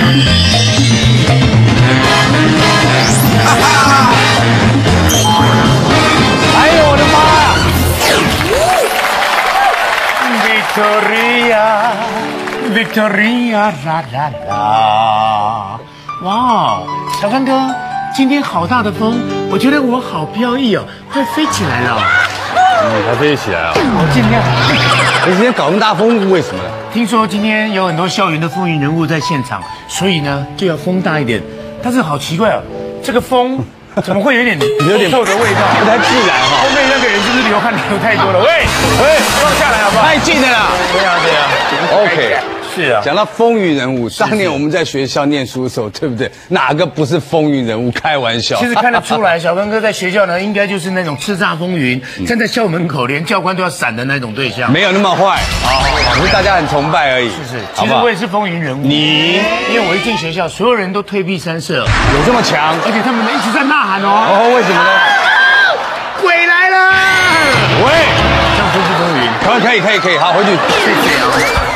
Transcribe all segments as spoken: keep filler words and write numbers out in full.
哎呦我的妈！Victoria，Victoria，啦啦啦！哇，小刚哥，今天好大的风，我觉得我好飘逸哦，快飞起来了。 你才飞起来啊！ 我尽量。 你今天搞那么大风，为什么呢？ 听说今天有很多校园的风云人物在现场，所以呢就要风大一点。但是好奇怪哦，这个风怎么会有点有点臭的味道？ 不太自然哈。 后面那个人是不是流汗流太多了？喂喂，放下来好不好？ 太近了啦！ 对啊对啊 ，OK。 是啊， 讲到风云人物，当年我们在学校念书的时候，对不对？哪个不是风云人物？开玩笑。 其实看得出来，小刚哥在学校呢，应该就是那种叱咤风云，站在校门口连教官都要闪的那种对象。 没有那么坏，只是大家很崇拜而已。 是是，其实我也是风云人物。你，因为我一进学校，所有人都退避三舍， 有这么强？ 而且他们一直在呐喊哦。 哦，为什么呢？ 鬼来了！ 喂， 这样风不风云？ 可以可以可以，好，回去。 谢谢啊。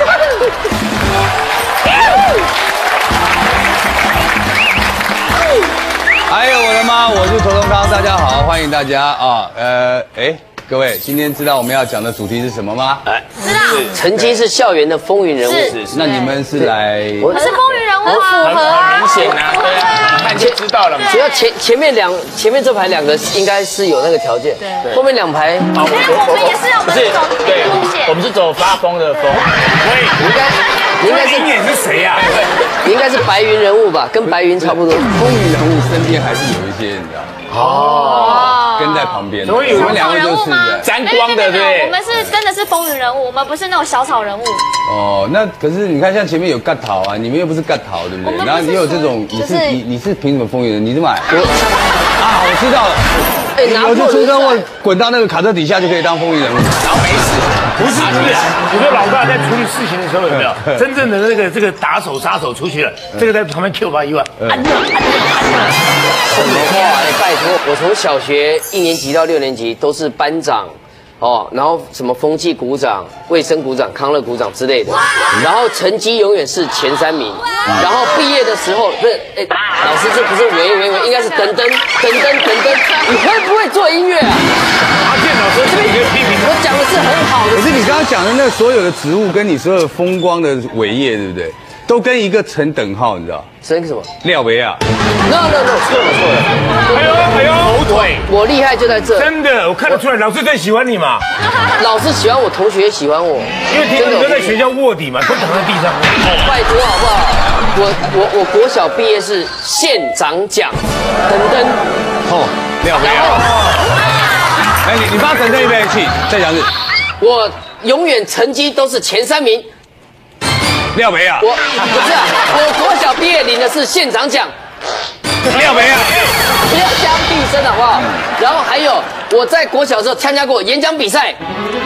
哎呦我的妈！我是头头汤，大家好，欢迎大家啊！呃，哎，各位，今天知道我们要讲的主题是什么吗？哎， 知道。 曾经是校园的风云人物， 是那你们是来？ 我是风云人物啊， 符合啊， 明显啊，对啊，看就知道了嘛。 只要前前面两前面这排两个应该是有那个条件， 对， 后面两排， 因为我们也是要走对路线， 我们是走发疯的风。喂， 你应该你应该是你演是谁呀？ 你应该是白云人物吧，跟白云差不多。 风云人物身边还是有一些，你知道吗？ 哦， 跟在旁边。 所以我们两位就是沾光的，对不对？ 我们是真的是风云人物，我们不是那种小草人物。 哦，那可是你看，像前面有尬桃啊，你们又不是尬桃，对不对？然后你有这种，你是你你是凭什么风云人？你怎么买？我啊，我知道了。 哎， 有就出车祸滚到那个卡车底下就可以当风云人物， 然后没死。不是不是，我说老大在处理事情的时候有没有真正的那个这个打手杀手出去了？这个在旁边 Q 吧一万，安了安了安了。 什么话？哎，拜托，我从小学一年级到六年级都是班长。哦，然后什么风纪股长、卫生股长、康乐股长之类的，然后成绩永远是前三名，然后毕业的时候不是，哎，老师这不是喂喂喂，应该是噔噔噔噔噔噔，你会不会做音乐啊？ 阿健老师这边有批评， 我讲的是很好的。 可是你刚刚讲的那所有的职务跟你所有的风光的伟业，对不对？都跟一个成等号，你知道？ 成什么？ 廖维亚。 no no no， 错了错了。 哎呦哎呦，狗腿！ 我厉害就在这。 真的，我看得出来，老师最喜欢你嘛。 老师喜欢我，同学也喜欢我。 因为听说你都在学校卧底嘛，都躺在地上。 拜托好不好？我我我国小毕业是县长奖，等等。 哦，廖维亚。哎，你你帮等等预备起，再讲一次。 我永远成绩都是前三名。 廖维亚， 我不是啊，我国小毕业领的是县长奖。 廖维亚， 不要加毕生好不好？然后还有我在国小的时候参加过演讲比赛，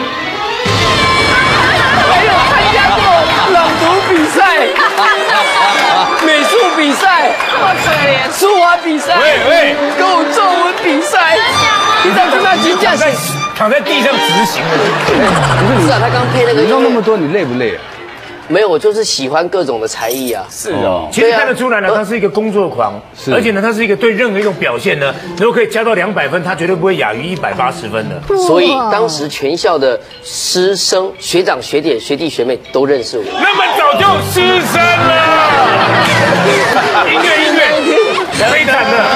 还有参加过朗读比赛、美术比赛、书法比赛、 喂喂， 跟我作文比赛。你知道跟他请假在躺在地上执行的。 不是啊，他刚配那个你音乐弄那么多，你累不累啊？ 没有，我就是喜欢各种的才艺啊。 是哦，其实看得出来呢，他是一个工作狂，而且呢，他是一个对任何一种表现呢，如果可以加到两百分，他绝对不会亚于一百八十分的。 所以当时全校的师生、学长、学姐、学弟、学妹都认识我。 那么早就师生了，音乐音乐，非常的，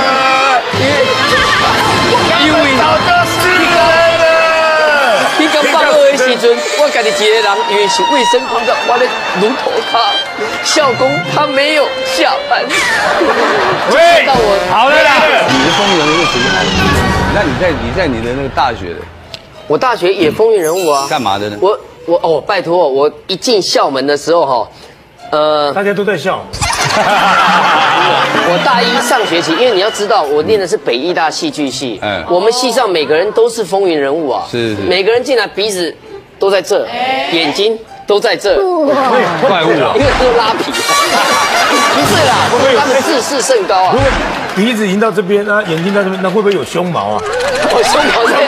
因为早就师生了。 你刚放学的时阵，我家己一个人，因为是卫生股长，我咧撸头卡，校工他没有下班。 喂， 到我好了啦， 你的风云人物属于哪里？那你在你在你的那个大学的， 我大学也风云人物啊。 干嘛的呢？ 我我哦，拜托，我一进校门的时候哈，呃， 大家都在笑。 我大一上学期，因为你要知道，我念的是北艺大戏剧系， 嗯我们系上每个人都是风云人物啊， 是是每个人进来鼻子都在这，眼睛都在这， 怪物啊！ 因为都拉皮，不是啦，他们自视甚高啊如，果鼻子已经到这边啊，眼睛到这边，那会不会有胸毛啊？ 我胸口在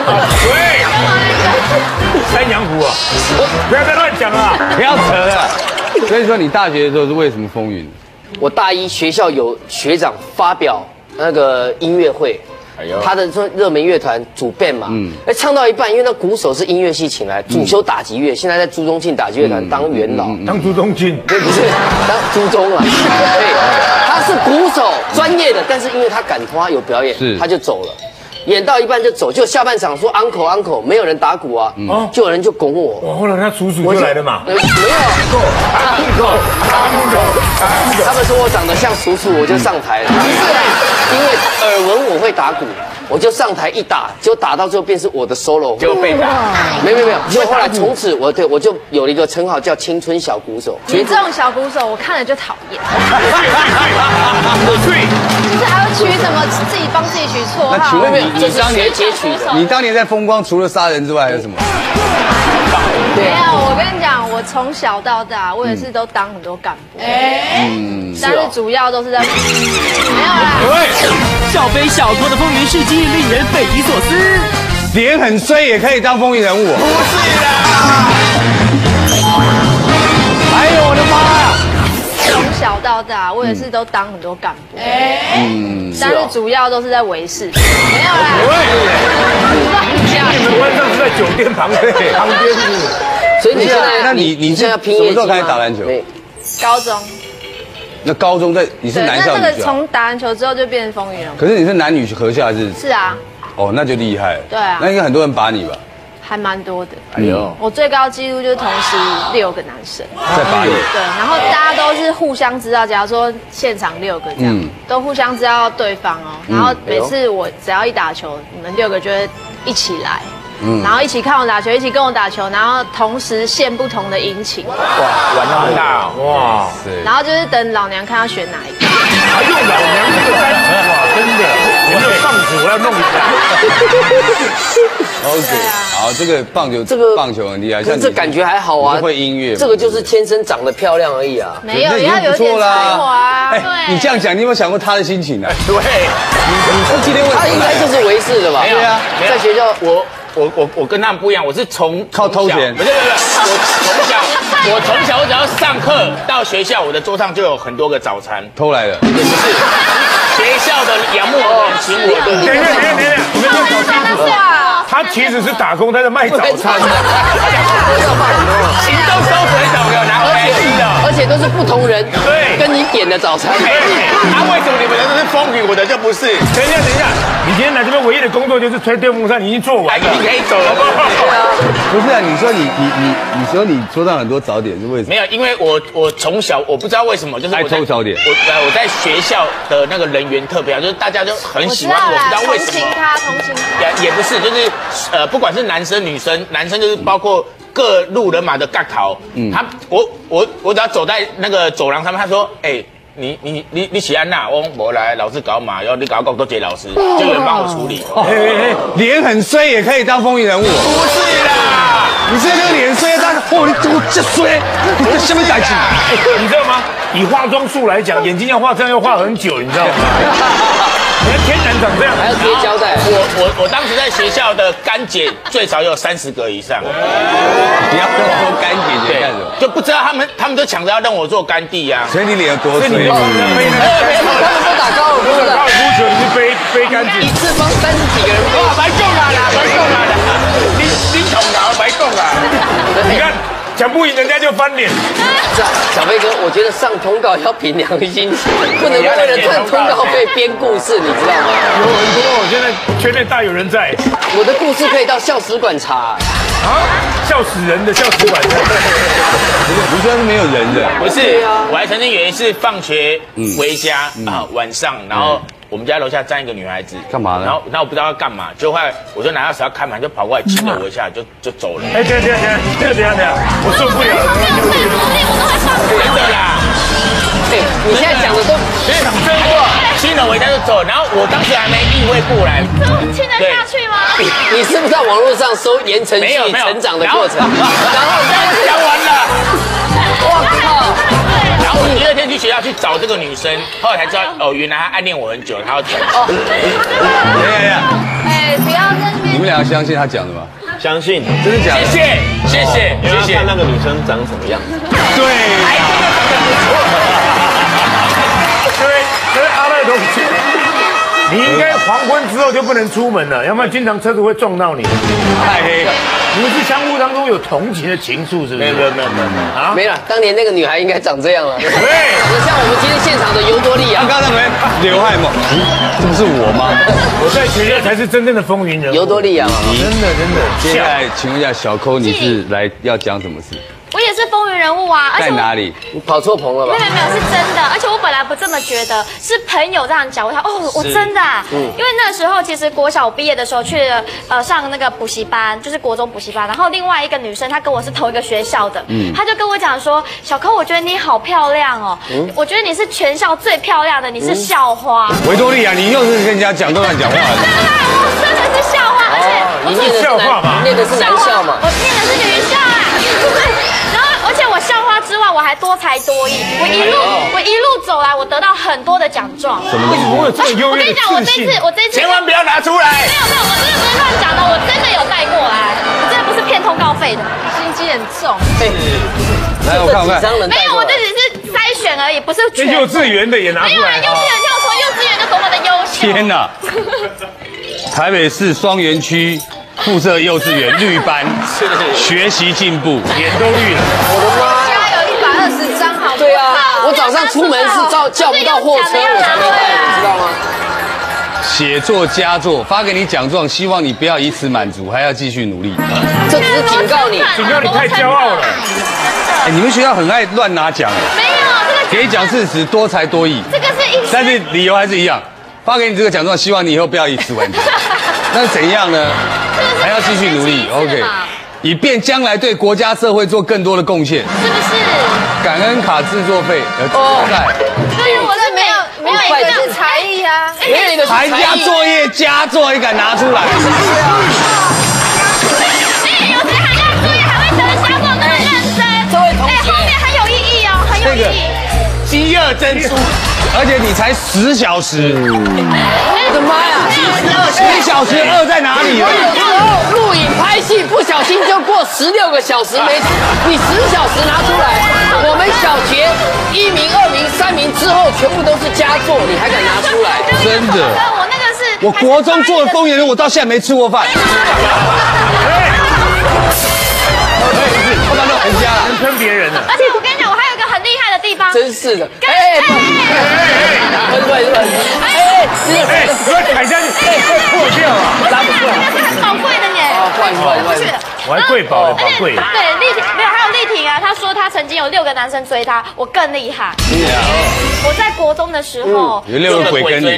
对，山羊胡啊！不要再乱讲了， 不要扯了。所以说你大学的时候是为什么风云？ 我大一学校有学长发表那个音乐会。他的说热门乐团主 band 嘛，嗯，哎，唱到一半，因为那鼓手是音乐系请来，主修打击乐，现在在朱宗庆打击乐团当元老， 当朱宗庆， 对，不是当朱宗啊，对，他是鼓手专业的，但是因为他赶拖他有表演，他就走了。演到一半就走，就下半场说 uncle uncle， 没有人打鼓啊，嗯、就有人就拱我。 哇，后来他叔叔就来了嘛。 呃、没有 uncle uncle， 他们说我长得像叔叔，我就上台了。不是啊，因为耳闻我会打鼓，我就上台一打，就打到最后变是我的 solo， 就被打。 没有没有没有，就后来从此我对我就有了一个称号叫青春小鼓手。 你这种小鼓手，我看了就讨厌。就是还要取什么自己帮自己取绰号？ 那请问你这是学截取的。 你当年在风光除了杀人之外还有什么？ 没有，我跟你讲，我从小到大，我也是都当很多干部，哎，但是主要都是在没有啦。 小飞小偷的风云事迹令人匪夷所思， 脸很衰也可以当风云人物？不是啦！哎呦我的妈呀！ 从小到大，我也是都当很多干部，哎，嗯，但是主要都是在维士，没有啦。 你们晚上是在酒店旁边旁边是？ 所以你现在， 那你你现在拼什么时候开始打篮球？ 高中。 那高中在你是男校女校？ 那这个从打篮球之后就变成风云人物。 可是你是男女合校还是？ 是啊。 哦，那就厉害了。 对啊。 那应该很多人把你吧？ 还蛮多的。 哎呦， 我最高纪录就是同时六个男生在把你。 对，然后大家都是互相知道，假如说现场六个这样，嗯、都互相知道对方哦。然后每次我只要一打球，你们六个就会一起来。嗯，然后一起看我打球，一起跟我打球，然后同时献不同的殷勤。哇， 玩那么大哇！ 然后就是等老娘看他选哪一个。 还用老娘这个单词哇，真的，有没有棒子？我要弄一下。 OK， 好，这个棒球， 这个棒球很厉害， 像这感觉还好啊， 会音乐， 这个就是天生长得漂亮而已啊。 没有，要有点才华。 哎，你这样讲，你有没有想过他的心情呢？ 对， 你你今天为什么？ 他应该就是维士的吧？ 对啊， 在学校我。我我我跟他们不一样，我是从靠偷钱， 不是不是，我从小我从小我只要上课到学校，我的桌上就有很多个早餐， 偷来的， 也不是学校的杨木人请我，对不对？ 等一下等一下等一下，我们先搞清楚，他其实是打工，他在卖早餐， 行动收水手有拿回来吃的， 而且都是不同人对跟你点的早餐。 啊，为什么你们的都是风云，我的就不是？ 等一下等一下，你今天来这边唯一的工作就是吹电风扇，你已经做完了， 你可以走了。 不是啊，你说你你你你说你桌上很多早点是为什么？ 没有，因为我我从小我不知道为什么就是爱偷早点。 我呃我在学校的那个人缘特别好，就是大家就很喜欢我，不知道为什么。 同情他，同情他。 也也不是，就是呃不管是男生女生，男生就是包括各路人马的尬逃，嗯，他我我我只要走在那个走廊上面，他说，哎、欸。你你你你喜安娜，我我来，老师搞嘛，然后你搞搞多杰老师，就有人帮我处理。 哎哎哎，脸很衰也可以当风云人物？不是啦， 你现在那个脸衰，但哦，你怎么这衰？你这下面改进？ 你知道吗？以化妆术来讲，眼睛要画这样要画很久，你知道吗？你看天然长这样， 还要贴胶带。 我我我当时在学校的干姐最少有三十个以上。 你要跟我说干姐姐干什么？ 就不知道他们他们都抢着要让我做干弟呀。 所以你脸有多衰？ 你他们都打高尔夫的， 高尔夫球你是背背干姐， 一次帮三十几个人，哇，白中啊啦，白中啊啦，你你捅脑白中啊！ 你看。讲不赢人家就翻脸。 小飞哥，我觉得上通告要凭良心，不能为了赚通告费编故事，你知道吗？ 有很多，现在圈内大有人在。 我的故事可以到校史馆查。 啊，笑死人的校史馆。 不是，是没有人的。 不是，我还曾经有一次放学回家啊，晚上，然后。我们家楼下站一个女孩子， 干嘛呢？ 然后，然后我不知道要干嘛，就后来我就拿钥匙要开门，就跑过来亲了我一下，就就走了。 哎，等等等等等等等，我受不了了。 真的啦！ 哎，你现在讲的都真的，亲了我一下就走，然后我当时还没意会过来， 亲得下去吗？ 你你是不是在网络上搜言承旭成长的过程？然后讲完了， 我靠！ 然后我第二天去学校去找这个女生，后来才知道哦，原来她暗恋我很久，她要转校。 等一下， 哎，不要在那边。 你们两个相信他讲的吗？ 相信， 真的假的？ 谢谢谢谢谢谢。 看那个女生长什么样子。 对。 你应该黄昏之后就不能出门了，要不然经常车子会撞到你。 太黑。 你们是相互当中有同情的情愫，是不是？ 没有没有没有没有啊， 没了，当年那个女孩应该长这样了， 对， 长得像我们今天现场的尤多利亚。 刚刚那个刘海吗？这不是我吗？ 我在学校才是真正的风云人物。 尤多利亚嘛， 真的真的。 接下来请问一下小抠，你是来要讲什么事？ 我也是风云人物啊，而且我在哪里？ 你跑错棚了吧没？有没有是真的，而且我本来不这么觉得，是朋友这样讲，我想哦，我真的、啊，因为那时候其实国小毕业的时候去了呃上那个补习班，就是国中补习班，然后另外一个女生她跟我是同一个学校的，嗯，她就跟我讲说，小抠，我觉得你好漂亮哦，嗯，我觉得你是全校最漂亮的，你是校花。 维多利亚，你又是跟人家讲都乱讲话。 真的，我真的是校花，而且你念的是男，你念的是男校嘛？ 我念的是女校啊。然后，而且我校花之外，我还多才多艺。我一路我一路走来，我得到很多的奖状。 什么东西？ 我有这么优越的我跟你讲，我自信这次我这次千万不要拿出来。 没有没有，我真的不是乱讲的，我真的有带过来，我真的不是骗通告费的，心机很重。 来，我看我看。 没有，我这只是筛选而已，不是全部。 幼稚园的也拿出来。 没有啊，幼稚园就要说幼稚园就多么的优秀。 天哪！台北市双园区附设幼稚园绿班，学习进步， 脸都绿了。 我的妈！ 加有一百二十张，好。 对啊，我早上出门是叫叫不到货车，我才没带，你知道吗？ 写作佳作，发给你奖状，希望你不要以此满足，还要继续努力。 这只是警告你， 警告你太骄傲了。 哎，你们学校很爱乱拿奖， 没有这个给奖事实多才多艺， 这个是一但是理由还是一样，发给你这个奖状，希望你以后不要以此为满。那是怎样呢？还要继续努力 ，OK， 以便将来对国家社会做更多的贡献。 是不是？ 感恩卡制作费呃在， 对，我是没有没有一个是才艺啊， 没有一个寒假作业佳作也敢拿出来。 哎，有些寒假作业还会得小狗那么认真， 这位同学哎，后面很有意义哦，很有意义。 饥饿珍珠， 而且你才十小时， 我的妈呀！ 十小时二在哪里了？ 有时候录影拍戏不小心就过十六个小时没，你十小时拿出来，我们小学一名、二名、三名之后全部都是佳作，你还敢拿出来？ 真的我那个是我国中做的风云人，我到现在没吃过饭。他妈都回家了， 能喷别人了。 而且我跟你讲，我还有一个很厉害的地方， 真是的，哎，喷喷喷，哎， 哎，不要踩下去，哎，会破掉啊！ 拉不出来，那个是很宝贵的耶， 换一换换一换。 我还贵宝的宝贵。 对，丽婷没有，还有丽婷啊，她说她曾经有六个男生追她，我更厉害。我在国中的时候， 有六个鬼跟你。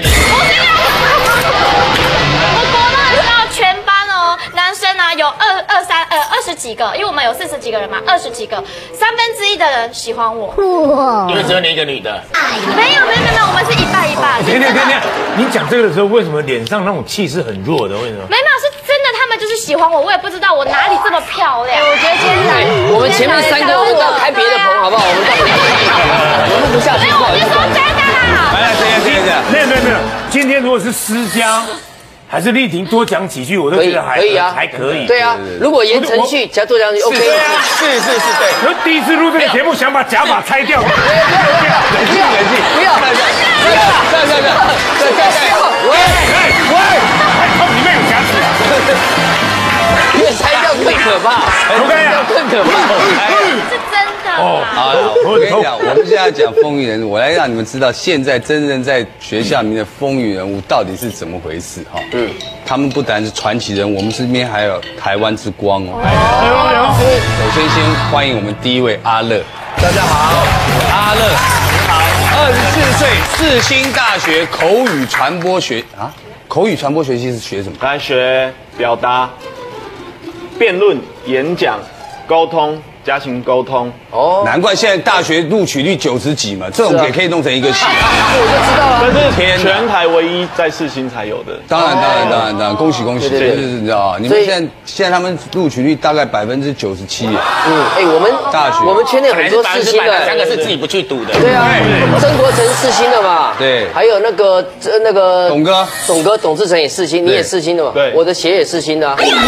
我国中的时候，全班哦，男生啊有二二三呃二十几个，因为我们有四十几个人嘛，二十几个，三分之一的人喜欢我。 因为只有你一个女的。 没有没有没有，我们是一半一半。 等等等等，你讲这个的时候，为什么脸上那种气是很弱的？为什么？ 没有，是真的，他们就是喜欢我，我也不知道我哪里这么漂亮。我觉得今天来， 我们前面三个，我们到开别的棚好不好？我们到我录不下去， 没有，我是说真的啦。 来来，等一下等一下， 没有没有没有，今天如果是思佳还是丽婷多讲几句，我都觉得还可以啊， 还可以。 对啊，如果言承旭加多讲句 OK。 对啊，是是是对。 我第一次录这个节目，想把假发拆掉。 冷静冷静， 不要， 这样这样这样这样这样这样， 喂喂喂，还好里面有夹子啊！ 越拆掉更可怕， 我跟你讲， 更可怕。 是真的。 哦， 好，我跟你讲，我们现在讲风云人物，我来让你们知道现在真正在学校里面的风云人物到底是怎么回事哈。嗯，他们不单是传奇人物，我们身边还有台湾之光哦。 哎呦哎呦！ 首先先欢迎我们第一位阿乐，大家好，阿乐，你好，二十四岁，世新大学口语传播学啊，口语传播学系是学什么？ 来学表达、辩论、演讲、沟通、家庭沟通。 哦， 难怪现在大学录取率九十几嘛，这种也可以弄成一个系。 我就知道了。 这天哪是全台唯一在世新才有的。 当然，当然，当然，当然，恭喜恭喜！ 对对对就是你知道啊，你们现在现在他们录取率大概百分之九十七。 嗯，哎，我们大学我们圈内很多世新的， 三个是自己不去读的。 对啊，曾国成世新的嘛， 对还有那个这那个董哥， 董哥董志成也世新，你也世新的嘛， 对我的鞋也世新的啊， 喂，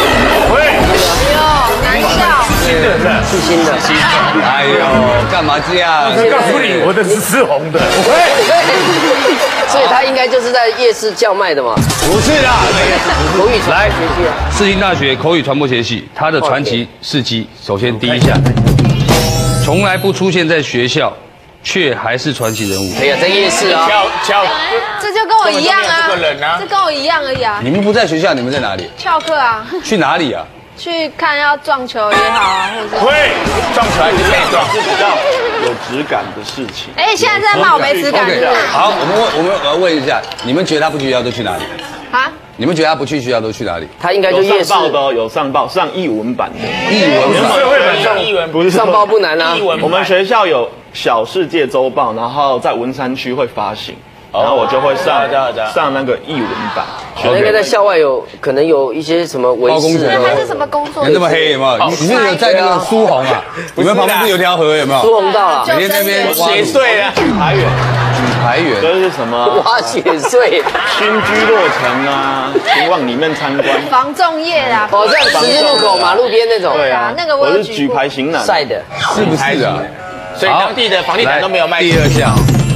难笑。 新的是。 世新的。 哎呦，干嘛这样？ 我告诉你，我的是赤红的。喂， 所以他应该就是在夜市叫卖的嘛。 不是啦， 口语传来播学系啊， 世新大学口语传播学系，它的传奇事迹，首先第一项，从来不出现在学校，却还是传奇人物。 哎呀，在夜市啊， 敲敲， 这就跟我一样啊， 这个人啊这跟我一样而已啊。 你们不在学校，你们在哪里？ 翘课啊， 去哪里啊？ 去看要撞球也好啊，或者是。 会撞球还是被撞？ 是比较有质感的事情。 哎，现在在骂我没质感是不 OK， 是？ 好，我们问我们我要问一下，你们觉得他不去学校都去哪里？ 啊？ 你们觉得他不去学校都去哪里？ 他应该就有夜市上报的哦，有上报上译文版的。 译文版。 社会本上译文不是上报不难啊译。文版我们学校有小世界周报，然后在文山区会发行，然后我就会上知道知道上那个译文版。 那应该在校外有可能有一些什么维士包工程那他是什么工作？ 你这么黑有没有？你你是有在那个苏红啊？你们旁边不是有条河有没有？ 苏红道啊， 每天那边挖写碎了。 举牌员， 举牌员， 就是什么挖血碎， 新居落成啊，请往里面参观。 防重业啦。 哦，像十字路口马路边那种， 对啊， 那个我我是举有举过牌型男。 晒的。 是不是啊？ 所以当地的房地产都没有卖。 第二项，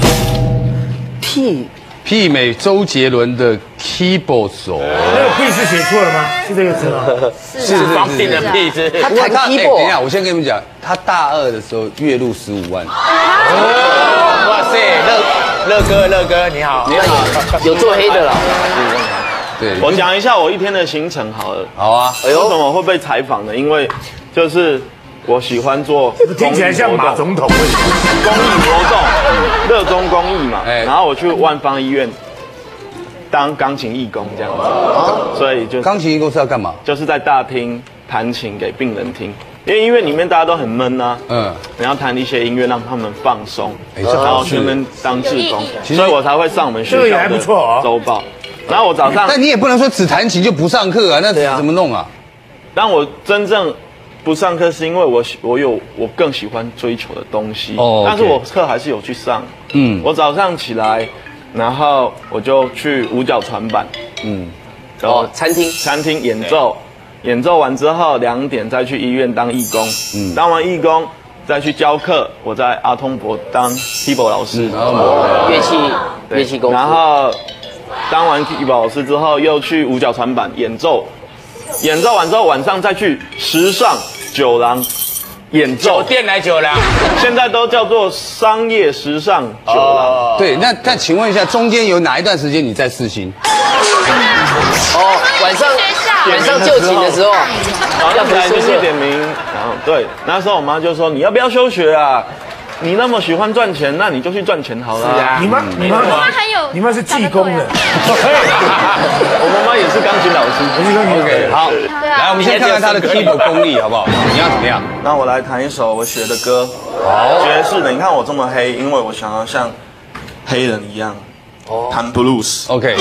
屁， 媲美周杰伦的 keyboard 手。 那个屁是写错了吗？是这个字吗？ 是啊方便的屁是。 他弹不过他，哎 keyboard 等一下，我先跟你们讲，他大二的时候月入十五万。 哇塞，乐乐哥，乐哥你好，你好， 有做黑的啦。 对， 我讲一下我一天的行程好了。 好啊。 为什么会被采访呢？因为就是我喜欢做听起来像马总统。 公益活动，热衷公益嘛。 哎然后我去万方医院当钢琴义工这样子，所以就钢琴义工是要干嘛？ 就是在大厅弹琴给病人听。因为医院里面大家都很闷呐、 嗯， 你要弹一些音乐让他们放松， 哎这好然后是去那边当志工， 其实所以我才会上我们学校这个也还不错哦的周报。然后我早上， 但你也不能说只弹琴就不上课啊，那对啊怎么弄啊？ 当我真正不上课是因为我喜我有我更喜欢追求的东西， 哦，OK 但是我课还是有去上。 嗯我早上起来，然后我就去五角船板， 嗯， 然后哦，餐厅餐厅演奏，演奏完之后两点再去医院当义工，嗯，当完义工再去教课，我在阿通博当 keyboard 老师， 乐器对乐器公司， 然后当完 keyboard 老师之后，又去五角船板演奏，演奏完之后晚上再去时尚酒廊演奏， 酒店来酒廊， 现在都叫做商业时尚酒廊。 对，那但请问一下，中间有哪一段时间你在世新？ 哦，晚上晚上就寝的时候， 然后要回宿舍来进去。点名，然后对，那时候我妈就说你要不要休学啊？你那么喜欢赚钱，那你就去赚钱好了。 是啊你妈，你妈妈很有你妈是技工的。 我妈妈也是钢琴老师。 我是跟你 OK，好， 对啊来，我们先看看他的 keyboard 功力好不好？你要怎么样？ 那我来弹一首我学的歌，好，爵士的。你看我这么黑，因为我想要像黑人一样，弹 blues。 OK，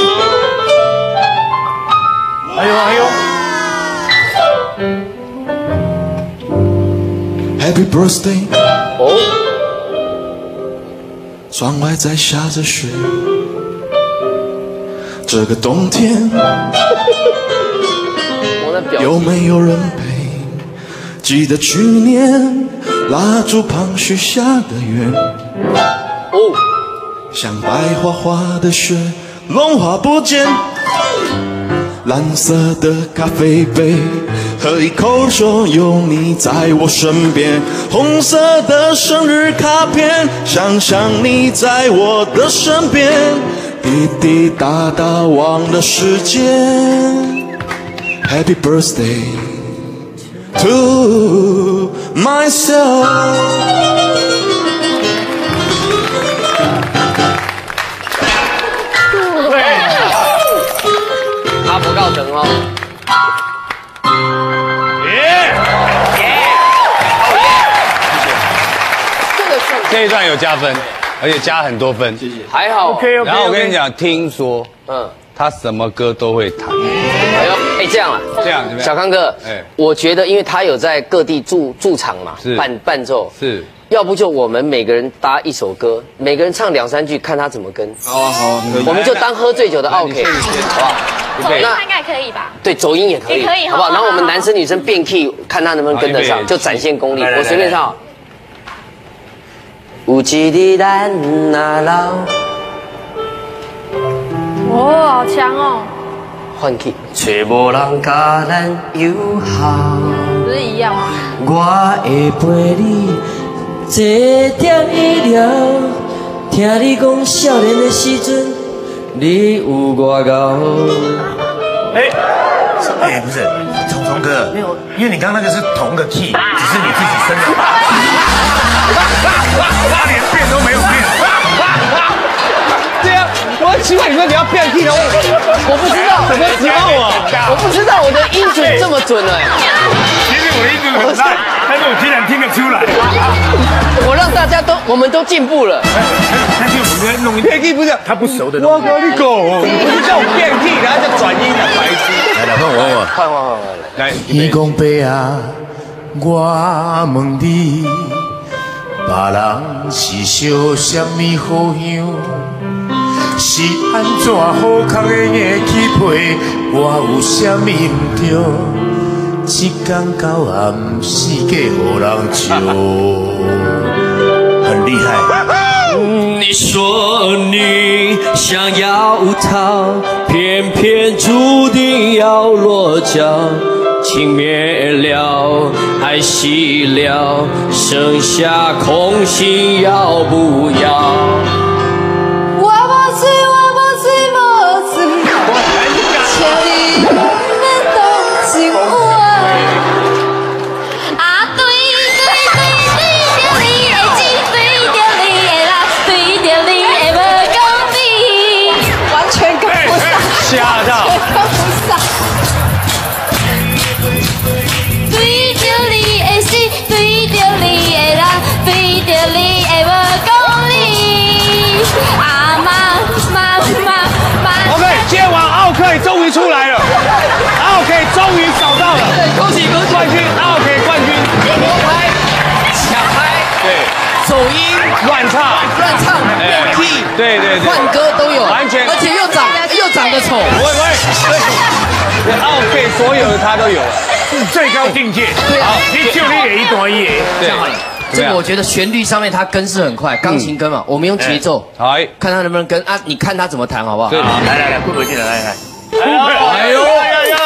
哎呦哎呦， Happy birthday， 哦， 窗外在下着雪，这个冬天我那表有没有人陪？记得去年蜡烛旁许下的愿， 哦， 像白花花的雪，融化不见。蓝色的咖啡杯，喝一口就有你在我身边。红色的生日卡片，想象你在我的身边。滴滴答答忘了时间。Happy birthday to myself。 阿伯告成哦，这个算这一段有加分，而且加很多分。 还好。 OK OK。 然后我跟你，讲，听说嗯， 他什么歌都会弹， 哎呦，哎这样啊， 这样怎么样？ 小康哥， 哎我觉得因为他有在各地驻驻场嘛是， 伴伴奏， 是要不就我们每个人搭一首歌，每个人唱两三句，看他怎么跟， 好啊好啊，可以。 我们就当喝醉酒的 OK，好不好？ 走音那应该可以吧？ 对，走音也可以， 也可以好不好？ 好好然后我们好男生女生变 key，看他能不能跟得上， 好预备就展现功力。 来来来我随便唱。有一日咱若老， 哦，好强哦！ 换 key， 找无人甲咱友好。 不是一样吗？ 我会陪你坐点医疗，听你讲少年的时阵，你有我高。 哎，哎，不是，聪聪哥，没有，因为你刚刚那个是同个 key， 只是你自己升的，他连变都没有变。 对啊，我很奇怪，你们你要变 key 的， 我不知道， 怎么知道啊？ 我不知道我的音准这么准哎。 其实我的音准很烂，但是我竟然听得出来。 我让大家都，我们都进步了。 但是我们弄一变 key 不是他不熟的我东西。 跟你讲，不是叫我变 key，然后就转音的白痴。来来，换我换我， 换换换换来。 天公伯啊，我问你，别人是烧什么好香？是安怎好康的硬起皮？我有什么唔对？一天到暗世界互人笑，很厉害。 你说你想要逃，偏偏注定要落脚。情灭了，爱熄了，剩下空心要不要？ 我无醉，我无醉，无醉，请你免动情我。啊，对对对对着你的情，对着你的人，对着你的无讲理，完全跟不上， 吓到， 跟不上。对着你的心，对着你的人，对着你的无讲理。啊妈妈妈妈 OK， 今天晚奥 K 终于出来了，奥 K 终于找到了， 恭喜恭喜！ 冠军，奥 K 冠军， 摸拍、抢拍、 对， 走音、 乱唱， 乱唱、变 key， 对对对， 换歌都有， 完全而且又长又长得丑。 喂喂，对，奥 K 所有的他都有了， 最高境界。好，你就你也一段一个，这样好了。 这个我觉得旋律上面他跟是很快，钢琴跟嘛，我们用节奏， 好， 看他能不能跟啊？你看他怎么弹好不好？ 对， 好，来来来，顾回进来，来来。 哎呦， 哎呦，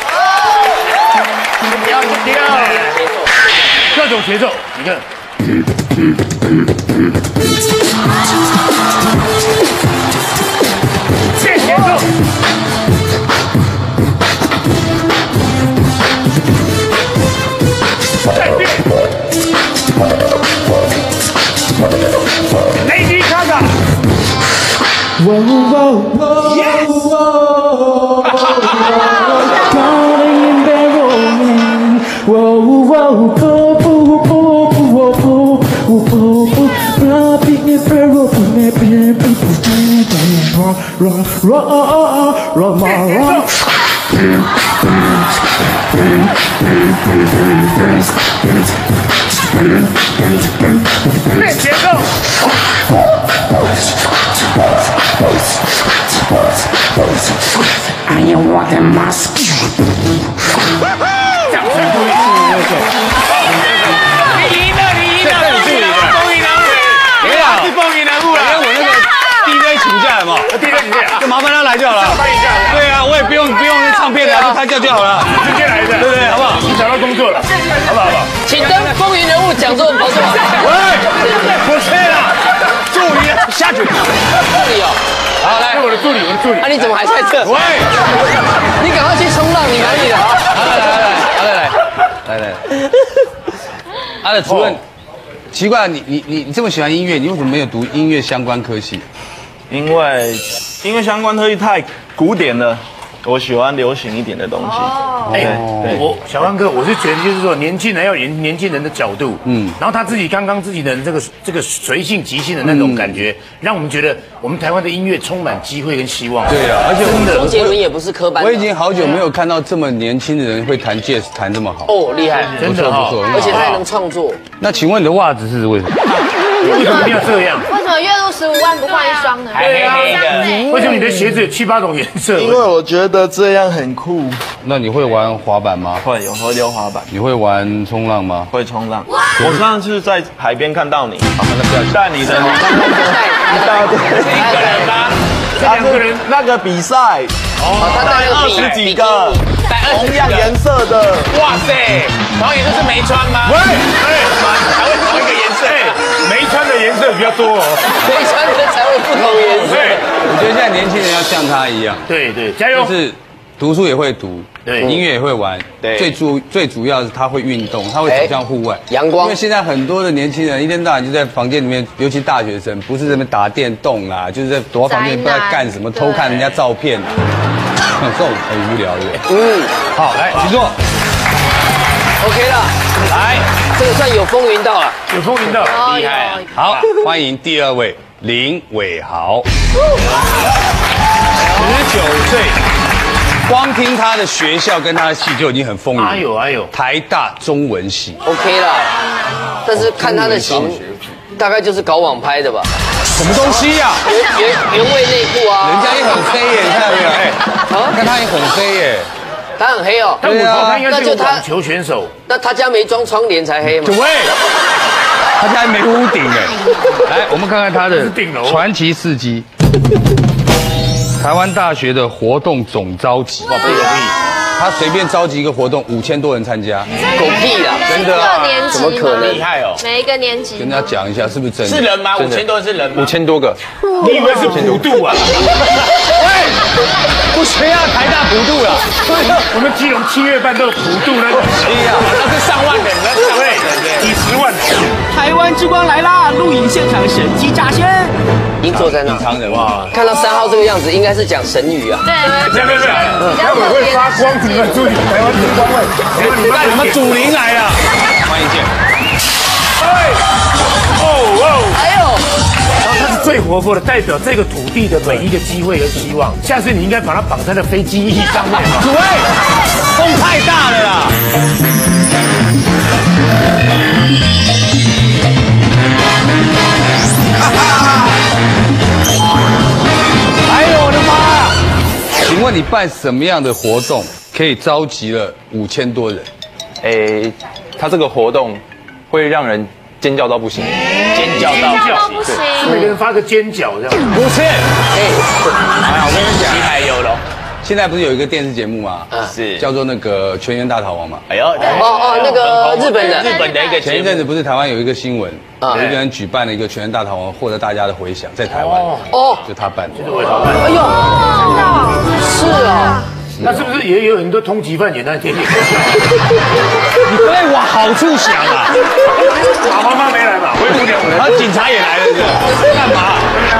要掉，各种节奏，你看。变节奏。再变。Lady Gaga。Yes。变节奏。I am what I must。掌声鼓励。你赢了，你赢了，风云人物，风云人物，没有，是风云人物了。 因为我那个 D J 请假了嘛 ，D J 请假， 就麻烦他来就好了。 欢迎一下。 对啊，我也不用不用唱片的，就他叫就好了， 直接来的， 对不对？好不好？ 你找到工作了，好不好？好不好？ 请登风云人物讲座宝座。 喂，不是啦，助理下去。 助理哦， 好来， 我的助理，我的助理。 啊，你怎么还在这？ 喂， 你赶快去冲浪，你哪里的？ 好来来来来来来来来，阿的主任，奇怪，你你你你这么喜欢音乐，你为什么没有读音乐相关科系？ 因为音乐相关科技太古典了，我喜欢流行一点的东西。 哎， 对我小万哥，我是觉得就是说，年轻人要有年轻人的角度，嗯，然后他自己刚刚自己的这个这个随性即兴的那种感觉，让我们觉得我们台湾的音乐充满机会跟希望。 对啊，而且真的周杰伦也不是科班的， 我已经好久没有看到这么年轻的人会弹 jazz 弹这么好。 哦，厉害， 真的哈不错， 而且他还能创作。 那请问你的袜子是为什么？ 为什么一定要这样？ 为什么月入十五万不换一双呢？ 对啊，为什么你的鞋子有七八种颜色？ 因为我觉得这样很酷。 那你会玩滑板吗？ 会，有时候溜滑板， 你会玩冲浪吗？ 会冲浪。我上次在海边看到你， 那不要带你的，你到这两个人那个比赛， 哦，他带二十几个同样颜色的， 哇塞，同样颜色是没穿吗？ 喂，哎， 还会同一个颜色， 没穿的颜色比较多哦， 没穿的才会不同颜色。 我觉得现在年轻人要像他一样， 对对，加油！ 就是读书也会读， 对， 音乐也会玩， 对， 最主最主要是他会运动，他会走向户外， 阳光。 因为现在很多的年轻人一天到晚就在房间里面，尤其大学生，不是在那边打电动啦，就是在躲在房间不知道干什么，偷看人家照片，这种很无聊的。 嗯， 好，来请坐。 OK 了， 来， 这个算有风云到了， 有风云到， 厉害。 好，欢迎第二位林伟豪，十九岁。光听他的学校跟他的系就已经很风云。 哎呦哎呦， 台大中文系 OK 了，但是看他的型，大概就是搞网拍的吧？ 什么东西呀？ 原原原味内裤啊， 人家也很黑耶，你看到没有？哎， 啊， 看他也很黑耶， 他很黑哦。 但我说他应该那就他是网球选手， 那他家没装窗帘才黑嘛？ 对，他家还没屋顶哎。来，我们看看他的传奇事迹。台湾大学的活动总召集，哇，不容易。他随便召集一个活动，五千多人参加， 狗屁啦， 真的啊？ 怎么可能？ 厉害哦！ 每一个年级跟大家讲一下，是不是真的？ 是人吗？五千多人是人吗？ 五千多个， 你以为是普渡啊？ 喂，不需要台大普渡了。 我们基隆七月半都有普渡那个， 哎呀，那是上万人，那是上万人， 几十万。 台湾之光来啦！录影现场神机乍现。 已经坐在那， 隐藏人哇！ 看到三号这个样子，应该是讲神语啊。 对， 没有没有没有， 待会会发光，你们注意台湾之光位， 那你们祖灵来了，欢迎见。 哎，哦哦， 哎呦， 然后他是最活泼的，代表这个土地的每一个机会和希望。下次你应该把它绑在那飞机翼上面。 主位，风太大了啦！哎呦我的妈！请问你办什么样的活动可以召集了五千多人？ 诶，他这个活动会让人尖叫到不行， 尖叫到不行。 每个人发个尖角这样。 不是，哎，我跟你讲， 厉害有了。 现在不是有一个电视节目吗？ 是叫做那个《全员大逃亡》嘛。 哎呦， 哦哦，那个日本的， 日本的一个节目前一阵子不是台湾有一个新闻，有一个人举办了一个《全员大逃亡》，获得大家的回响，在台湾。 哦， 就他办的。 哎呦，是啊。 那是不是也有很多通缉犯演在电影？ 你对我好处想啊！ 马妈妈没来吧？恢复两人， 然后警察也来了，是干嘛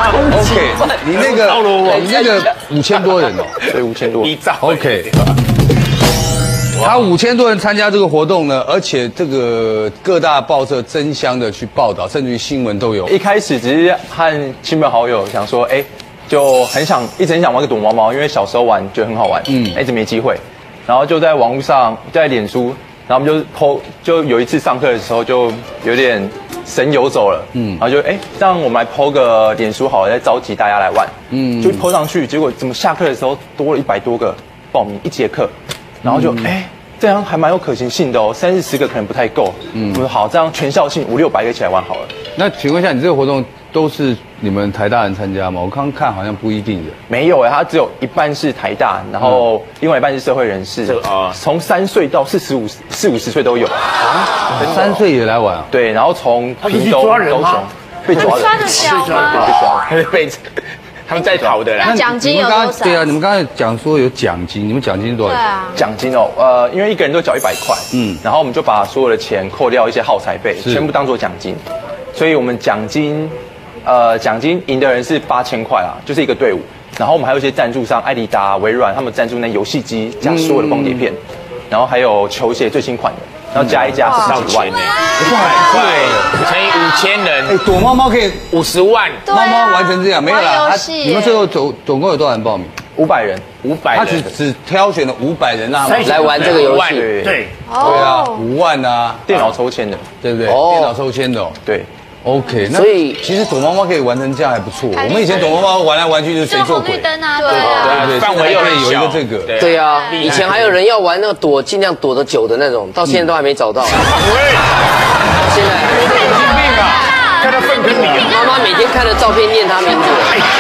？OK， 你那个你那个五千多人哦， 对，五千多。 比照 OK。他五千多人参加这个活动呢，而且这个各大报社争相的去报道，甚至于新闻都有。 一开始只是和亲朋好友想说，哎，就很想一直很想玩个躲猫猫，因为小时候玩觉得很好玩，嗯，一直没机会，然后就在网络上，在脸书，然后我们就 po， 就有一次上课的时候就有点神游走了，嗯，然后就哎，让我们来 po 个脸书好了，再召集大家来玩，嗯，就 po 上去，结果怎么下课的时候多了一百多个报名一节课，然后就哎。这样还蛮有可行性的哦，三四十个可能不太够。嗯，我说好，这样全校性五六百个一起来玩好了。 那请问一下，你这个活动都是你们台大人参加吗？我刚刚看好像不一定的。 没有哎，它只有一半是台大，然后另外一半是社会人士，啊，从三岁到四十五、四五十岁都有啊，三岁也来玩啊？ 对，然后从屏东、高雄被抓人， 抓得小吗？ 被抓， 被他们在逃的啦。 那奖金有多少？ 对啊，你们刚才讲说有奖金，你们奖金是多少钱？ 奖金哦，呃，因为一个人都缴一百块，嗯，然后我们就把所有的钱扣掉一些耗材费，全部当做奖金，所以我们奖金，呃，奖金赢的人是八千块啦，就是一个队伍，然后我们还有一些赞助商，艾迪达、微软他们赞助那游戏机加所有的光碟片，然后还有球鞋最新款的。然后加一加十几万呢， 一百块乘以五千人， 哎，躲猫猫可以五十万， 猫猫完成这样没有啦？你们最后总总共有多少人报名？ 五百人， 五百， 他只只挑选了五百人啊， 来玩这个游戏， 对对啊，五万啊， 电脑抽签的， 对不对？电脑抽签的，对。OK， 那所以其实躲猫猫可以玩成这样还不错。我们以前躲猫猫玩来玩去就是谁做鬼， 绿灯啊，对啊， 对， 范围又有一个这个， 对啊，以前还有人要玩那个躲，尽量躲得久的那种，到现在都还没找到。到现在神经病啊！ 看他粪坑里， 妈妈每天看着照片念他名字。 请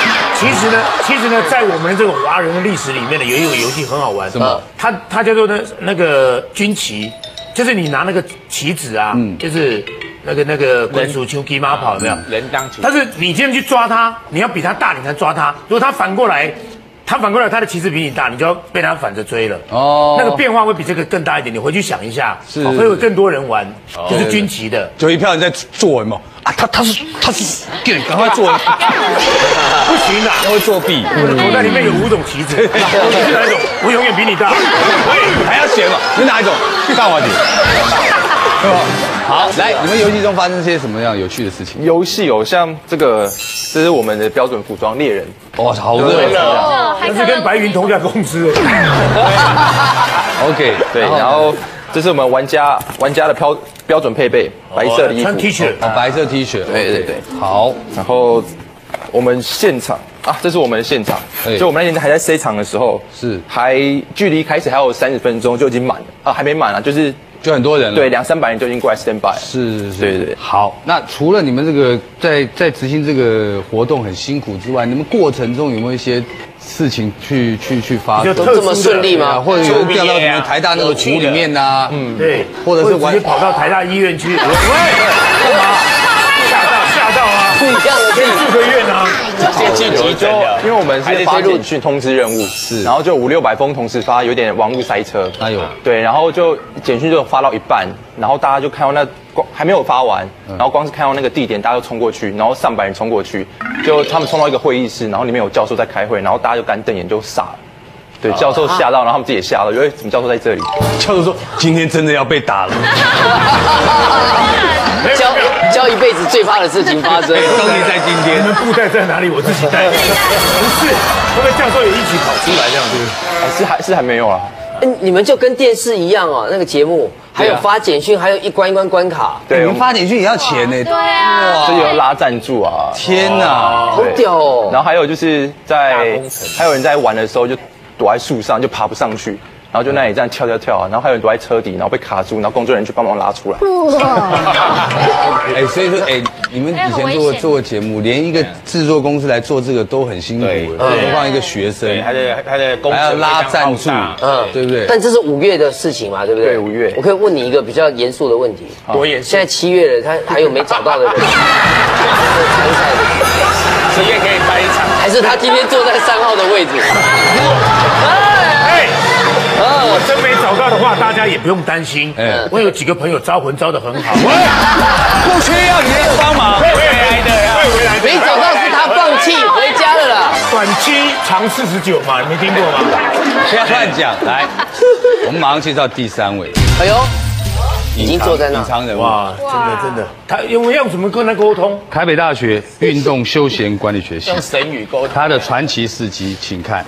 其实呢，其实呢，在我们这个华人的历史里面呢，有一个游戏很好玩，什么？它它叫做那那个军旗，就是你拿那个旗子啊，就是那个那个滚鼠球骑马跑有没有？ 人当旗。 但是你今天去抓它，你要比它大，你才抓它。如果它反过来。他反过来，他的旗子比你大，你就要被他反着追了。哦，那个变化会比这个更大一点。你回去想一下，是会有更多人玩，就是军旗的， 就一票人在做有没有啊？他他是他是，赶快做， 不行啊， 他会作弊。 我的口袋里面有五种旗子，你是哪一种？我永远比你大。 喂，还要选嘛？你哪一种？大话题。好，来，你们游戏中发生些什么样有趣的事情？ 游戏有像这个，这是我们的标准服装猎人。 哇，好热闹！那是跟白云同家公司。 OK， 对，然后这是我们玩家玩家的标标准配备，白色的衣服， 穿 T 恤， 哦，白色 T 恤， 对对对， 好。 然后我们现场啊，这是我们的现场，就我们那天还在 C 场的时候， 是还距离开始还有三十分钟就已经满了啊，还没满啊，就是。 就很多人了， 对，两三百人就已经过来 stand by。 是是， 对对。 好，那除了你们这个在在执行这个活动很辛苦之外，你们过程中有没有一些事情去去去发生？ 都这么顺利吗？ 或者有人掉到你们台大那个湖里面呐？ 嗯，对， 或者是直接跑到台大医院去，喂，干嘛？吓到吓到啊！ 不一样的， 可以住个院啊。 先进急诊了， 因为我们是发简讯通知任务，是，然后就五六百封同时发，有点网络塞车。 哎呦， 对，然后就简讯就发到一半，然后大家就看到那光还没有发完，然后光是看到那个地点，大家就冲过去，然后上百人冲过去，就他们冲到一个会议室，然后里面有教授在开会，然后大家就干瞪眼就傻了。对，教授吓到，然后他们自己也吓了，以为怎么教授在这里？ 教授说今天真的要被打了。 教教一辈子最怕的事情发生， 终于在今天。 你们布袋在哪里？我自己带。不是，会不会教授也一起跑出来这样子？ 还是还是还没有啊？ 哎，你们就跟电视一样哦，那个节目还有发简讯，还有一关一关关卡。 对，你们发简讯也要钱呢。 对啊， 这就要拉赞助啊！ 天哪， 好屌哦！ 然后还有就是在还有人在玩的时候就躲在树上，就爬不上去。然后就那里这样跳跳跳啊，然后还有人躲在车底，然后被卡住，然后工作人员去帮忙拉出来。 哎，所以说，哎，你们以前做做过节目，连一个制作公司来做这个都很辛苦，何况一个学生， 他的他的工还要拉赞助，嗯，对不对？ 但这是五月的事情嘛，对不对？ 对，五月。 我可以问你一个比较严肃的问题， 多严肃？ 现在七月了，他还有没找到的人？参赛的， 七月可以拍一场， 还是他今天坐在三号的位置？ 哎。我真没找到的话，大家也不用担心。嗯，我有几个朋友招魂招得很好， 不需要你的帮忙， 会回来的，会回来的。 没找到是他放弃回家了啦。 短期长四十九嘛，你没听过吗？ 不要乱讲。来，我们马上介绍第三位。 哎呦，已经坐在那。 隐藏人物， 哇，真的真的，他因为要怎么跟他沟通？ 台北大学运动休闲管理学系用神语沟通。 他的传奇事迹，请看。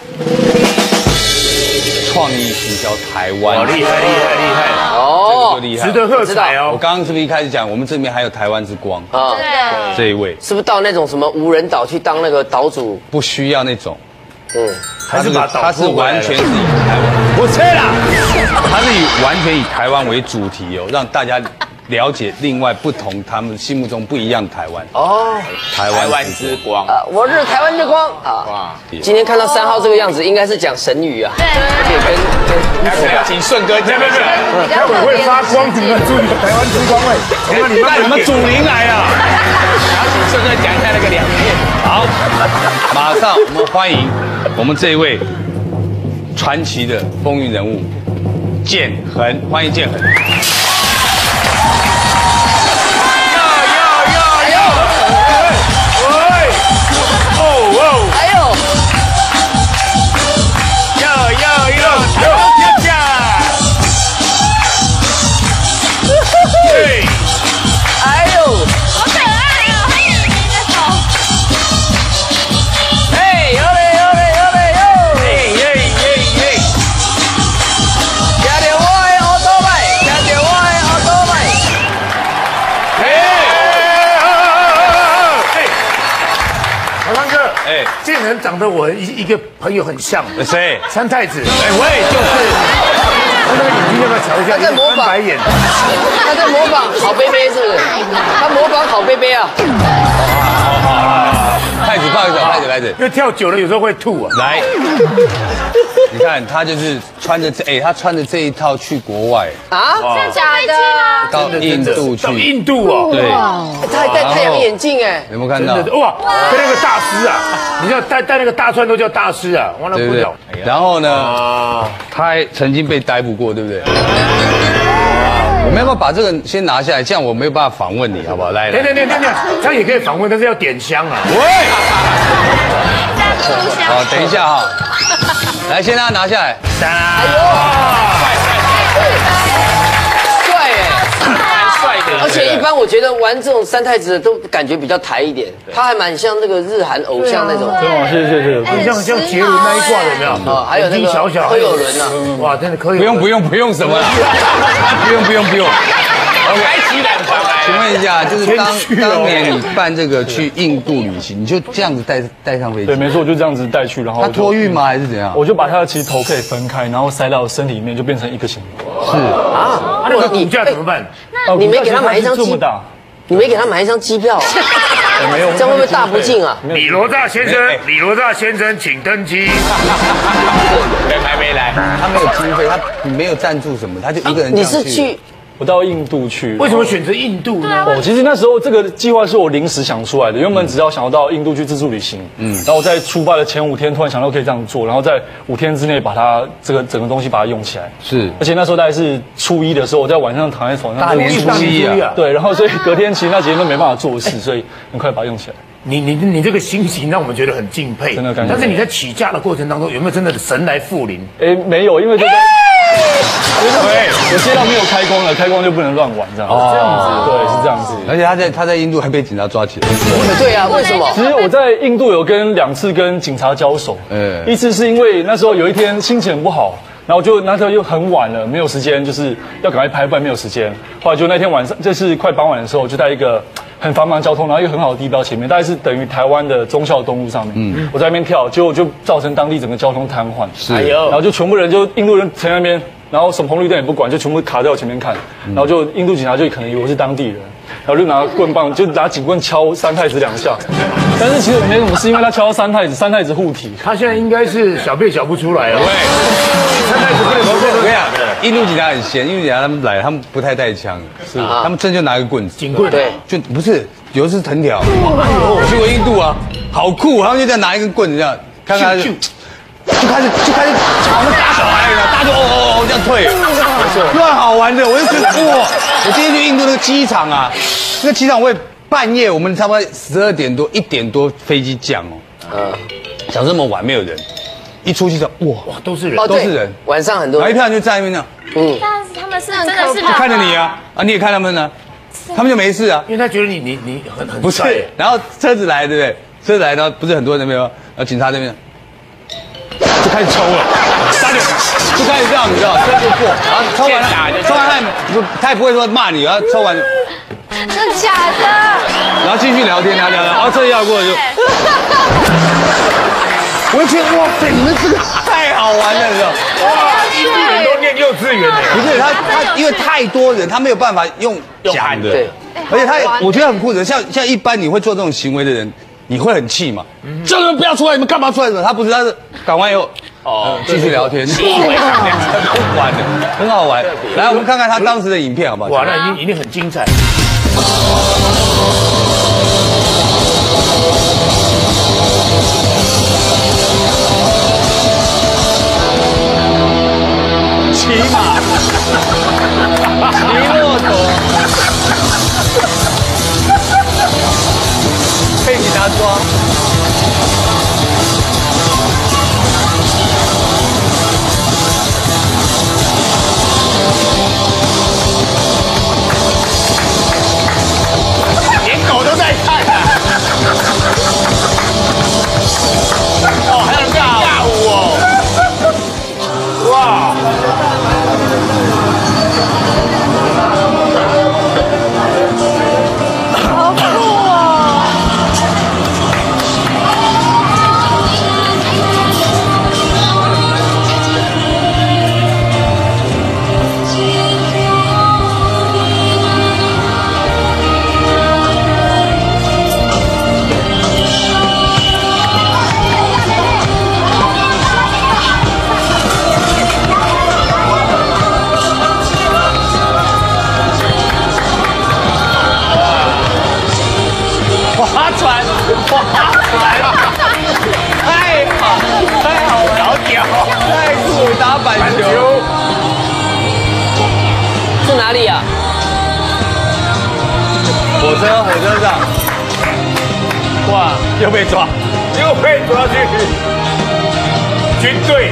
创意行销台湾， 厉害厉害厉害哦， 这个厉害， 值得喝彩哦。 我刚刚是不是一开始讲，我们这边还有台湾之光啊？这一位是不是到那种什么无人岛去当那个岛主？ 不需要那种， 嗯， 还是把他是完全是以台湾， 我错啦， 他是以完全以台湾为主题哦，让大家了解另外不同他们心目中不一样的台湾哦， 台湾之光啊，我是台湾之光啊！哇，今天看到三号这个样子，应该是讲神语啊，对，而且跟跟请顺哥讲， 没有没有，待会会发光，怎么注意台湾之光哎？那你那你们祖灵来了， 然后请顺哥讲一下那个两片。 好，马上我们欢迎我们这一位传奇的风云人物建恒，欢迎建恒。 建恒长得我一一个朋友很像， 谁？ 三太子。哎，我也就是，他那个眼睛要不要瞧一下？ 他在模仿白眼， 他在模仿好贝贝是不是？他模仿好贝贝啊。 好好好。 太子不好意思，太子太子， 因为跳久了有时候会吐啊。 来，你看他就是穿着这，哎，他穿着这一套去国外啊，真的假的？ 到印度去， 到印度哦， 对， 他还戴太阳眼镜哎， 有没有看到？ 哇，跟那个大师啊，你知道戴戴那个大串都叫大师啊，哇，那不了。 然后呢，他还曾经被逮捕过，对不对？我们要不要把这个先拿下来？这样我没有办法访问你，好不好？来， 等等等等等，这样也可以访问，但是要点香啊。喂， 好，等一下哈，来，先让他拿下来。 哎呦，帅哎， 蛮帅的。 而且一般我觉得玩这种三太子的都感觉比较台一点，他还蛮像那个日韩偶像那种。 真的，谢谢谢谢。 很像像杰伦那一挂的有没有？ 啊，还有那个小小柯有伦呐， 哇，真的可以。 不用不用不用什么了，不用不用不用。 该起染房来。 请问一下，就是当当年你办这个去印度旅行，你就这样子带带上飞机？ 对，没错，就这样子带去，然后他托运吗？还是怎样？ 我就把他的其实头可以分开，然后塞到身体里面，就变成一个形状。 是啊，那个骨架怎么办？ 你没给他买一张机，你没给他买一张机票， 没有， 这样会不会大不敬啊？ 李罗大先生，李罗大先生，请登机。 人还没来， 他没有经费，他没有赞助什么，他就一个人。 你是去？ 我到印度去， 为什么选择印度呢？ 哦，其实那时候这个计划是我临时想出来的，原本只要想要到印度去自助旅行，嗯，然后我在出发的前五天突然想到可以这样做，然后在五天之内把它这个整个东西把它用起来。 是， 而且那时候大概是初一的时候，我在晚上躺在床上， 大年初一啊， 对，然后所以隔天其实那几天都没办法做事，所以很快把它用起来。 你你你这个心情让我们觉得很敬佩， 真的感觉。 但是你在起驾的过程当中有没有真的神来附临？ 哎，没有，因为就在。对，我接到没有开光了，开光就不能乱玩，这样。哦，这样子，对，是这样子。 而且他在他在印度还被警察抓起来。 对啊，为什么？ 其实我在印度有跟两次跟警察交手，嗯，一次是因为那时候有一天心情很不好。然后就那时候又很晚了，没有时间，就是要赶快拍，不然没有时间。后来就那天晚上，这是快傍晚的时候，就在一个很繁忙的交通，然后一个很好的地标前面，大概是等于台湾的忠孝东路上面。嗯，我在那边跳，结果就造成当地整个交通瘫痪。 是， 然后就全部人就印度人停在那边，然后什么红绿灯也不管，就全部卡在我前面看。然后就印度警察就可能以为我是当地人，然后就拿棍棒，就拿警棍敲三太子两下。但是其实没什么事，因为他敲到三太子，三太子护体。 他现在应该是小便小不出来了。对，三太子不能说这个样的。 印度警察很闲，印度警察他们来，他们不太带枪，是，他们真就拿一个棍子， 警棍， 对， 就不是，有的是藤条。我去过印度啊，好酷，他们就这样拿一根棍子这样，看看就就开始就开始朝那打小孩了，大家就哦哦哦这样退，乱好玩的，我就觉得哇，我今天去印度那个机场啊，那个机场我也半夜我们差不多十二点多一点多飞机降哦，嗯，想这么晚没有人。一出去就哇哇都是人， 都是人， 晚上很多人， 然后一票人就在那边那样， 嗯，但是他们是真的是就看着你啊啊，你也看他们呢，他们就没事啊， 因为他觉得你你你很很不是，然后车子来对不对？车子来呢，不是很多人那边吗？然后警察那边就开始抽了，大家就开始这样，你知道，车就过，然后抽完了，抽完他不他也不会说骂你，然后抽完， 真的假的？ 然后继续聊天聊聊聊，然后车一要过就。我就觉得哇塞，你们这个太好玩了，你知道？ 哇，印度人都念幼稚园的， 不是他他因为太多人，他没有办法用讲的， 对， 而且他我觉得很酷的，像像一般你会做这种行为的人，你会很气嘛？叫你们不要出来，你们干嘛出来的？他不是，他是赶完以后哦继续聊天，不管的，很好玩。来，我们看看他当时的影片好不好？ 哇，那一定一定很精彩。 骑马，骑骆驼，被警察抓。 连狗都在看啊！哦，还有人尬舞哦！哇！ 好酷哦！ 车，火车上，哇，又被抓， 又被抓去军队。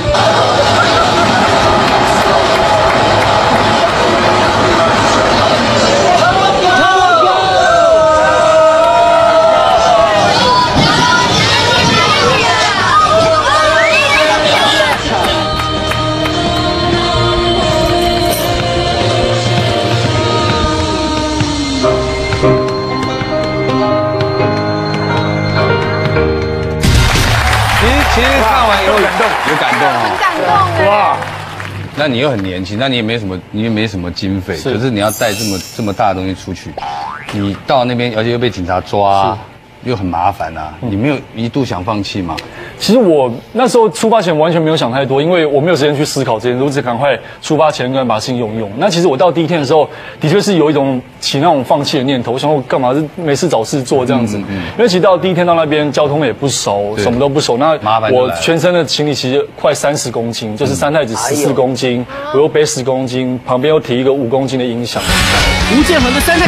其实看完以后有感动，有感动哦， 很感动哇！ 那你又很年轻，那你也没什么，你也没什么经费，可是你要带这么这么大的东西出去，你到那边而且又被警察抓，又很麻烦啊，你没有一度想放弃吗？ 其实我那时候出发前完全没有想太多，因为我没有时间去思考这件事，我只赶快出发前跟把事情用一用。那其实我到第一天的时候，的确是有一种起那种放弃的念头，我想我干嘛是没事找事做这样子。嗯嗯、因为其实到第一天到那边交通也不熟，什么都不熟。那我全身的行李其实快三十公斤，就是三太子十四公斤，我又背十公斤，旁边又提一个五公斤的音响。 吴建衡的三太。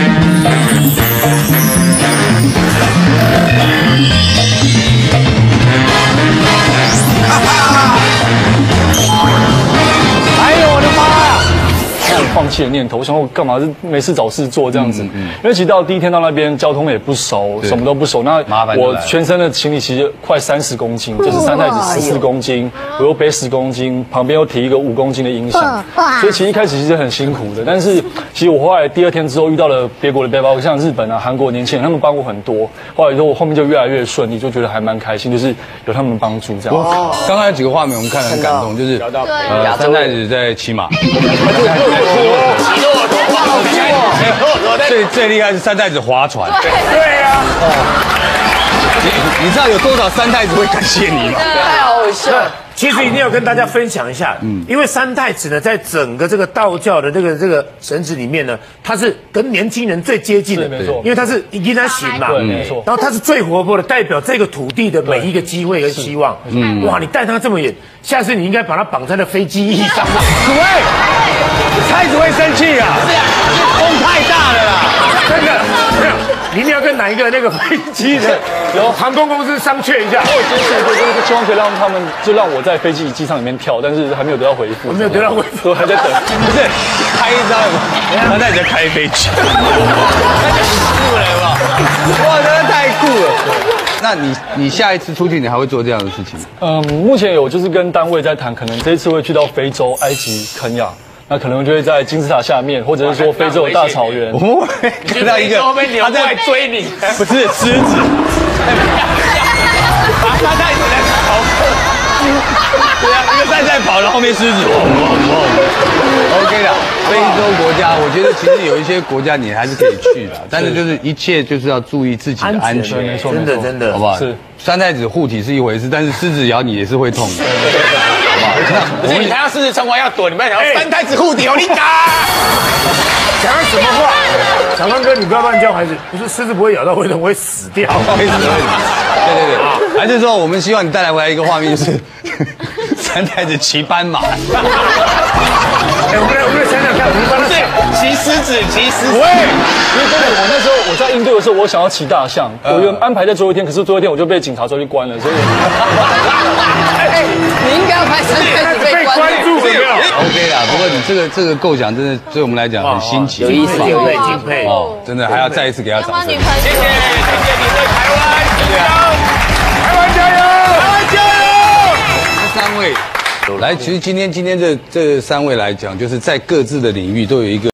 哎呦我的妈呀！那种放弃的念头，我想我干嘛是没事找事做这样子。嗯嗯、因为其实到第一天到那边交通也不熟，什么都不熟。那我全身的行李其实快三十公斤，就是三太子十四公斤，我又背十公斤，旁边又提一个五公斤的音响，所以其实一开始其实很辛苦的。但是其实我后来第二天之后遇到了别国的背包，像日本啊、韩国年轻人，他们帮我很多。后来之后我后面就越来越顺利，就觉得还蛮开心，就是有他们帮助这样。 哦，刚刚有几个画面我们看得很感动，就是呃三太子在骑马。骑骆驼，最最厉害是三太子划船。 对呀， 你你知道有多少三太子会感谢你吗？ 太好笑了。 其实一定要跟大家分享一下，嗯，因为三太子呢，在整个这个道教的这个这个神祇里面呢，他是跟年轻人最接近的， 没错， 因为他是一他行嘛， 对，没错。 然后他是最活泼的，代表这个土地的每一个机会跟希望。嗯，哇，你带他这么远，下次你应该把他绑在那飞机翼上面。 主位，太子会生气啊，风太大了啦， 真的。你一定要跟哪一个那个飞机的有航空公司商榷一下。 我今天就是希望可以让他们，就让我在飞机机舱里面跳，但是还没有得到回复。 我没有得到回复， 我还在等。 不是开一张，他在在开飞机，太酷了吧？哇，真的太酷了。那你你下一次出去，你还会做这样的事情？ 嗯，目前有就是跟单位在谈，可能这一次会去到非洲、埃及、肯亚。那可能就会在金字塔下面，或者是说非洲的大草原， 我们会看到一个他在追你， 不是狮子， 三太子在跑， 对啊，一个赛赛跑，然后后面狮子，汪汪汪 ，OK 的。非洲国家，我觉得其实有一些国家你还是可以去的，但是就是一切就是要注意自己的安全， 没错， 真的真的， 好不好？ 是三太子护体是一回事，但是狮子咬你也是会痛的。 不是你看到狮子冲过来要躲，你不要想到三太子护体哦，你打！ 讲什么话？小刚哥，你不要乱叫孩子，不是狮子不会咬到会痛，会死掉。 会死，对对对，还是说我们希望你带来回来一个画面，就是三太子骑斑马。 哎，我们来，我们来想想看，我们帮他骑狮子，骑狮子。 喂，因为真的，我那时候我在应对的时候，我想要骑大象，我原安排在最后一天，可是最后一天我就被警察抓去关了，所以。 哎，你应该要拍三太子被关注，有没有 ？OK 啦，不过你这个这个构想真的对我们来讲很新奇， 有意思， 敬佩敬佩哦，真的还要再一次给他掌声。 谢谢，谢谢你对台湾加油， 台湾加油，台湾加油！ 这三位。来，其实今天今天这这三位来讲，就是在各自的领域都有一个。